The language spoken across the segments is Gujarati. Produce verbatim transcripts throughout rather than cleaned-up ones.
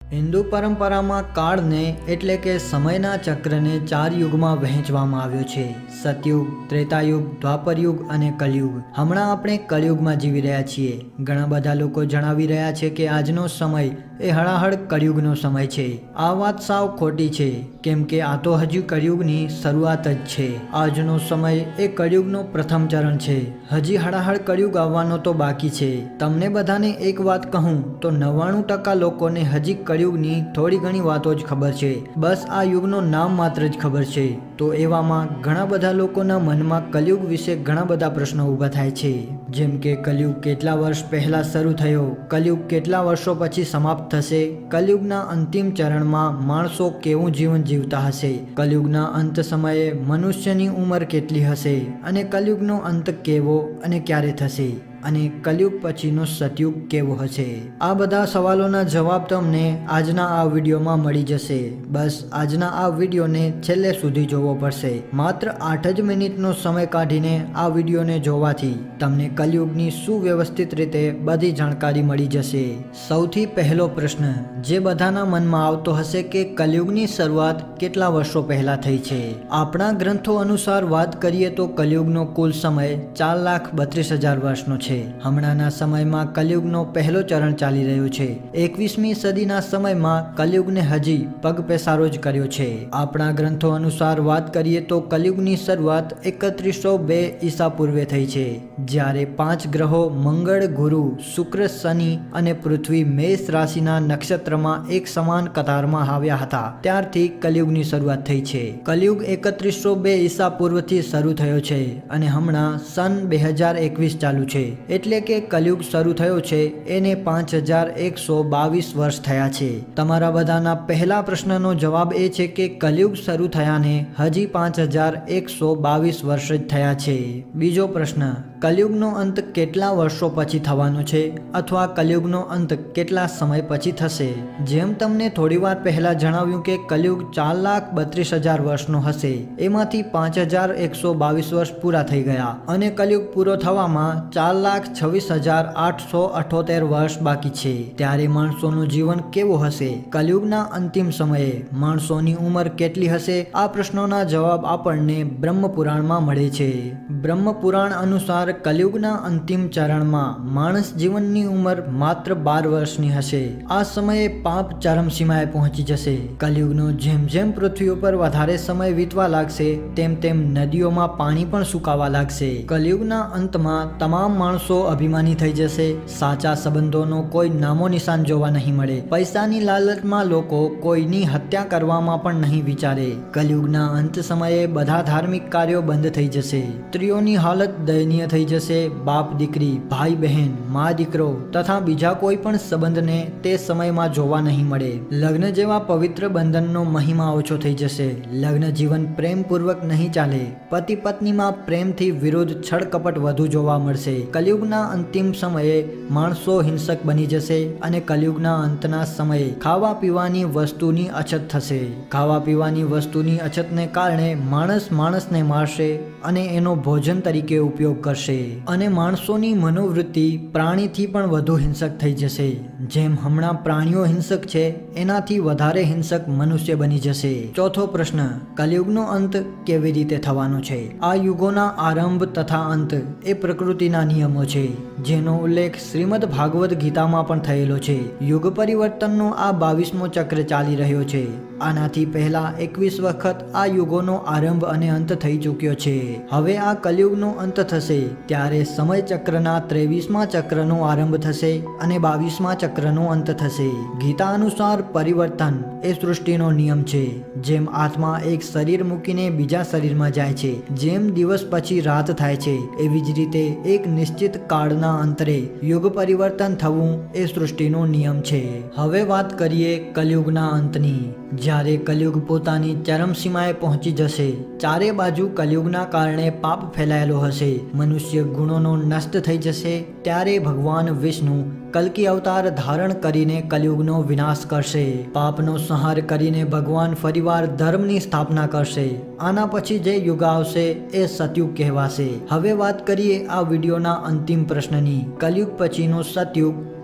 હિન્દુ પરંપરામાં કાળને એટલે કે સમયના ચક્રને ચાર યુગમાં વહેંચવામાં આવ્યો છે. સતયુગ, ત્રેતાયુગ, દ્વાપરયુગ અને કલયુગ. હમણાં આપણે કલયુગમાં જીવી રહ્યા છીએ. ઘણા બધા લોકો જણાવી રહ્યા છે કે આજનો સમય એ હળાહળ કળિયુગનો સમય છે. આ વાત સાવ ખોટી છે, કેમ કે આ તો હજુ કળિયુગની શરૂઆત જ છે. આજનો સમય એ કળિયુગનો પ્રથમ ચરણ છે. હજી હળાહળ કળિયુગ આવવાનો તો બાકી છે. તમને બધાને એક વાત કહું તો નવ્વાણું ટકા લોકોને હજી કળિયુગની થોડી ઘણી વાતો જ ખબર છે. બસ આ યુગનું નામ માત્ર જ ખબર છે. તો એવામાં ઘણા બધા લોકોના મનમાં કલયુગ વિશે ઘણા બધા પ્રશ્નો ઊભા થાય છે. જેમ કે કલયુગ કેટલા વર્ષ પહેલા શરૂ થયો, કલયુગ કેટલા વર્ષો પછી સમાપ્ત થશે, કલયુગના અંતિમ ચરણમાં માણસો કેવું જીવન જીવતા હશે, કલયુગના અંત સમયે મનુષ્યની ઉંમર કેટલી હશે અને કલયુગનો અંત કેવો અને ક્યારે થશે અને કલયુગ પછીનો સતયુગ કેવો હશે. આ બધા સવાલોના જવાબ તમને આજના આ વિડીયોમાં મળી જશે. બસ આજના આ વિડીયોને છેલ્લે સુધી જોવો પડશે. માત્ર આઠ જ મિનિટનો સમય કાઢીને આ વિડીયોને જોવાથી તમને કલયુગની સુવ્યવસ્થિત રીતે બધી જાણકારી મળી જશે. સૌથી પહેલો પ્રશ્ન જે બધાના મનમાં આવતો હશે કે કલયુગની શરૂઆત કેટલા વર્ષો પહેલા થઈ છે. આપણા ગ્રંથો અનુસાર વાત કરીએ તો કલયુગનો કુલ સમય ચાર લાખ બત્રીસ હજાર વર્ષનો છે. હમણાંના સમયમાં કલયુગનો પહેલો ચરણ ચાલી રહ્યો છે. એકવીસમી સદીના સમયમાં કલયુગને હજી પગ પેસારો જ કર્યો છે. આપણા ગ્રંથો અનુસાર વાત કરીએ તો કલયુગની શરૂઆત એકત્રીસો બે ઈસા પૂર્વે થઈ છે, જ્યારે પાંચ ગ્રહો મંગળ, ગુરુ, શુક્ર, શનિ અને પૃથ્વી મેષ રાશિના નક્ષત્રમાં એક સમાન કતારમાં આવ્યા હતા. ત્યારથી કલયુગની શરૂઆત થઈ છે. કલયુગ એકત્રીસો બે ઈસા પૂર્વથી શરૂ થયો છે અને હમણાં સન બે હજાર એકવીસ ચાલુ છે. એટલે કે કલયુગ શરૂ થયો છે એને પાંચ હજાર એકસો બાવીસ વર્ષ થયા છે. તમારા બધાના પહેલા પ્રશ્નનો જવાબ એ છે કે કલયુગ શરૂ થયાને હજી પાંચ હજાર એકસો બાવીસ વર્ષ જ થયા છે. બીજો પ્રશ્ન, કલયુગનો અંત કેટલા વર્ષો પછી થવાનો છે અથવા કલયુગનો અંત કેટલા સમય પછી થશે. જેમ તમને થોડી વાર પહેલા જણાવ્યું કે કલયુગ ચાર લાખ બત્રીસ હજાર વર્ષનો હશે, એમાંથી પાંચ હજાર એકસો બાવીસ વર્ષ પૂરા થઈ ગયા અને કલયુગ પૂરો થવામાં ચાર લાખ છવ્વીસ હજાર આઠસો અઠોતેર વર્ષ બાકી છે. ત્યારે માણસોનું જીવન કેવું હશે, કલયુગના અંતિમ સમયે માણસોની ઉંમર કેટલી હશે? આ પ્રશ્નોના જવાબ આપણને બ્રહ્મ પુરાણમાં મળે છે. બ્રહ્મ પુરાણ અનુસાર કલયુગના અંતિમ ચરણમાં માણસ જીવનની ઉંમર માત્ર બાર વર્ષની હશે. આ સમયે પાપ ચરમસીમાએ પહોંચી જશે. કલયુગનો જેમ જેમ પૃથ્વી ઉપર વધારે સમય વીતવા લાગશે તેમ તેમ નદીઓમાં પાણી પણ સુકાવા લાગશે. કલયુગના અંતમાં તમામ માણસો અભિમાની થઈ જશે. સાચા સંબંધોનો કોઈ નામો નિશાન જોવા નહીં મળે. પૈસાની લાલચમાં લોકો કોઈની હત્યા કરવામાં પણ નહીં વિચારે. કલયુગના અંત સમયે બધા ધાર્મિક કાર્યો બંધ થઈ જશે. સ્ત્રીઓની હાલત દયનીય થઈ જશે. બાપ દીકરી, ભાઈ બહેન, મા દીકરો તથા બીજા કોઈ પણ સંબંધને તે સમયમાં જોવા નહીં મળે. લગ્ન જેવા પવિત્ર બંધનનો મહિમા ઓછો થઈ જશે. લગ્ન જીવન પ્રેમપૂર્વક નહીં ચાલે. પતિ પત્નીમાં પ્રેમથી વિરુદ્ધ છળકપટ વધુ જોવા મળશે. કલયુગના અંતિમ સમયે માણસો હિંસક બની જશે અને કલયુગના અંતના સમયે ખાવા પીવાની વસ્તુની અછત થશે. ખાવા પીવાની વસ્તુની અછતને કારણે માણસ માણસને મારશે અને એનો ભોજન તરીકે ઉપયોગ કરશે અને માણસોની મનોવૃત્તિ પ્રાણીથી પણ વધુ હિંસક થઈ જશે. જેમ હમણાં પ્રાણીઓ હિંસક છે એનાથી વધારે હિંસક મનુષ્ય બની જશે. ચોથો પ્રશ્ન, કલયુગનો અંત કેવી રીતે થવાનો છે? આ યુગોના આરંભ તથા અંત એ પ્રકૃતિના નિયમો છે, જેનો ઉલ્લેખ શ્રીમદ ભાગવત ગીતામાં પણ થયેલો છે. યુગ પરિવર્તનનો આ બાવીસમો ચક્ર ચાલી રહ્યો છે. આનાથી પહેલા એકવીસ વખત આ યુગોનો આરંભ અને અંત થઈ ચૂક્યો છે. હવે આ કલયુગનો અંત થશે ત્યારે સમય ચક્રના ત્રેવીસમા ચક્રનો આરંભ થશે અને બાવીસમા ચક્રનો અંત થશે. ગીતા અનુસાર પરિવર્તન એ સૃષ્ટિનો નિયમ છે. જેમ આત્મા એક શરીર મૂકીને બીજા શરીરમાં જાય છે, જેમ દિવસ પછી રાત થાય છે, એવી જ રીતે એક નિશ્ચિત કાળના અંતરે યુગ પરિવર્તન થવું એ સૃષ્ટિનો નિયમ છે. હવે વાત કરીએ કલયુગના અંતની. જ્યારે કલયુગ પોતાની ચરમસીમાએ પહોંચી જશે, ચારે બાજુ કલયુગના કારણે પાપ ફેલાયેલો હશે, મનુષ્ય ગુણોનો નષ્ટ થઈ જશે, ત્યારે ભગવાન વિષ્ણુ કલ્કી અવતાર ધારણ કરીને કલયુગનો વિનાશ કરશે. પાપનો સંહાર કરીને ભગવાન ફરીવાર ધર્મની સ્થાપના કરશે. આના પછી જે યુગ આવશે એ સતયુગ કહેવાશે. હવે વાત કરીએ આ વિડીયોના અંતિમ પ્રશ્નની. કલયુગ પછીનો સતયુગ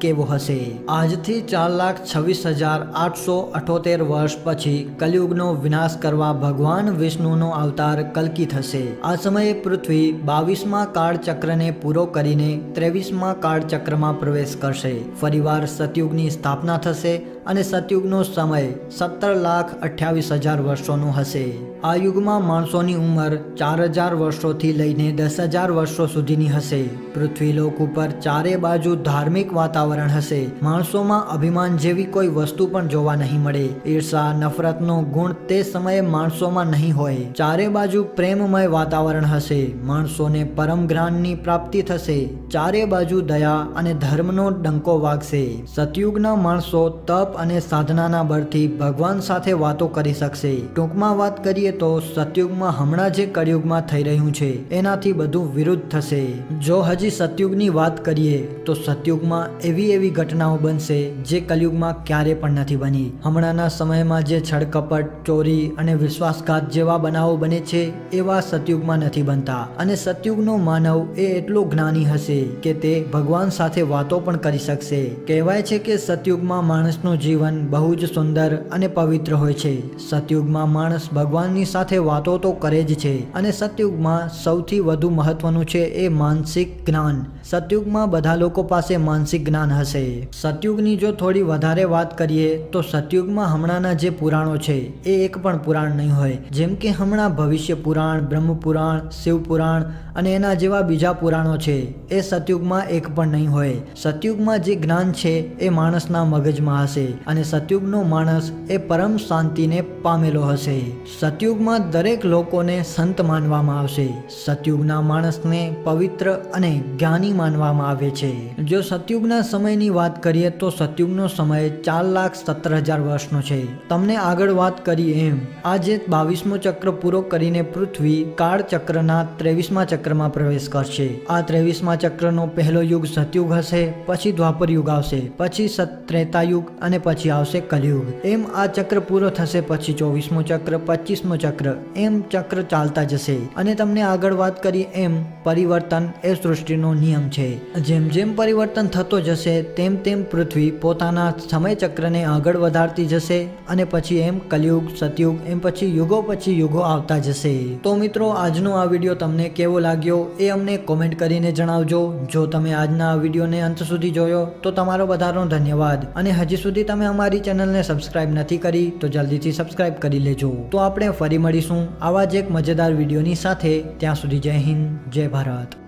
કેવો હશે? આજથી ચાર લાખ છવ્વીસ હજાર આઠસો અઠોતેર વર્ષ પછી કલયુગનો વિનાશ કરવા ભગવાન વિષ્ણુનો અવતાર કલ્કી થશે. આ સમયે પૃથ્વી બાવીસમા કાળચક્રને પૂરો કરીને ત્રેવીસમા કાળચક્રમાં પ્રવેશ કરશે. ફરીવાર સતયુગની સ્થાપના થશે અને સતયુગનો સમય સત્તર લાખ અઠ્યાવીસ હજાર વર્ષોનો હશે. આ યુગમાં માણસોની ઉંમર ચાર હજાર વર્ષોથી લઈને દસ હજાર વર્ષો સુધીની હશે. પૃથ્વીલોક ઉપર ચારે બાજુ ધાર્મિક વાતાવરણ હશે. માણસોમાં અભિમાન જેવી કોઈ વસ્તુ પણ જોવા નહીં મળે. ઈર્ષા, નફરતનો ગુણ તે સમયે માણસોમાં નહીં હોય. ચારે બાજુ પ્રેમમય વાતાવરણ હશે. માણસોને પરમ જ્ઞાનની પ્રાપ્તિ થશે. ચારે બાજુ દયા અને ધર્મનો ડંકો વાગશે. સતયુગના માણસો તપ અને સાધનાના બળથી ભગવાન સાથે વાતો કરી શકશે. ટૂંકમાં વાત કરીએ તો સતયુગમાં હમણાં જે કળિયુગમાં થઈ રહ્યું છે એનાથી બધું વિરુદ્ધ થશે. જો હજી સતયુગની વાત કરીએ તો સતયુગમાં એવી એવી ઘટનાઓ બનશે જે કલયુગમાં ક્યારે પણ નથી બની. હમણાંના સમયમાં જે છળકપટ, ચોરી અને વિશ્વાસઘાત જેવા બનાવો બને છે એવા સતયુગમાં નથી બનતા. અને સતયુગનો માનવ એ એટલો જ્ઞાની હશે કે તે ભગવાન સાથે વાતો પણ કરી શકશે. કહેવાય છે કે સતયુગમાં માણસનું જીવન બહુ જ સુંદર અને પવિત્ર હોય છે. સતયુગમાં માણસ ભગવાનની સાથે વાતો તો કરે જ છે અને સતયુગમાં સૌથી વધુ મહત્વનું છે એ માનસિક જ્ઞાન. સતયુગમાં બધા લોકો પાસે માનસિક જ્ઞાન હશે. સતયુગની જો થોડી વધારે વાત કરીએ તો સતયુગમાં હમણાંના જે પુરાણો છે એ એક પણ પુરાણ નહીં હોય. જેમ કે હમણાં ભવિષ્ય પુરાણ, બ્રહ્મ પુરાણ, શિવ પુરાણ અને એના જેવા બીજા પુરાણો છે એ સતયુગમાં એક પણ નહીં હોય. સતયુગમાં જે જ્ઞાન છે એ માણસના મગજમાં હશે અને સતયુગનો માણસ એ પરમ શાંતિને પામેલો હશે. સતયુગમાં દરેક લોકોને સંત માનવામાં આવશે. સતયુગના માણસને પવિત્ર અને જ્ઞાની માનવામાં આવે છે. જો સતયુગના સમયની વાત કરીએ તો સતયુગનો સમય ચાર લાખ સત્તર હજાર વર્ષનો છે. તમને આગળ વાત કરી એમ આજે બાવીસમો ચક્ર પૂરો કરીને પૃથ્વી કાળચક્રના ત્રેવીસમા ચક્રમાં પ્રવેશ કરશે. આ ત્રેવીસમા ચક્રનો પહેલો યુગ સતયુગ હશે, પછી દ્વાપર યુગ આવશે, પછી ત્રેતાયુગ અને પછી આવશે કલયુગ. એમ આ ચક્ર પૂરો થશે પછી ચોવીસમો ચક્ર, પચીસમો ચક્ર, એમ ચક્ર ચાલતા જશે. અને તમને આગળ વાત કરી એમ પરિવર્તન એ સૃષ્ટિનો નિયમ છે. જેમ જેમ પરિવર્તન થતો જશે તેમ તેમ પૃથ્વી પોતાના સમય ચક્રને આગળ વધારતી જશે અને પછી એમ કલયુગ, સતયુગ, એમ પછી યુગો પછી યુગો આવતા જશે. તો મિત્રો, આજનો આ વિડીયો તમને કેવો લાગ્યો એ અમને કોમેન્ટ કરીને જણાવજો. જો તમે આજના આ વિડીયોને અંત સુધી જોયો તો તમારો બધાનો ધન્યવાદ. અને હજી સુધી તમે અમારી ચેનલને સબસ્ક્રાઇબ નથી કરી તો જલ્દીથી સબસ્ક્રાઇબ કરી લેજો. તો આપણે ફરી મળીશું આવા જ એક મજેદાર વિડીયોની સાથે. ત્યાં સુધી જય હિન્દ, જય ભારત.